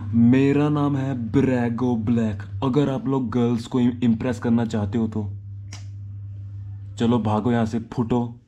मेरा नाम है ब्रैगो ब्लैक। अगर आप लोग गर्ल्स को इम्प्रेस करना चाहते हो तो चलो भागो यहाँ से, फुटो।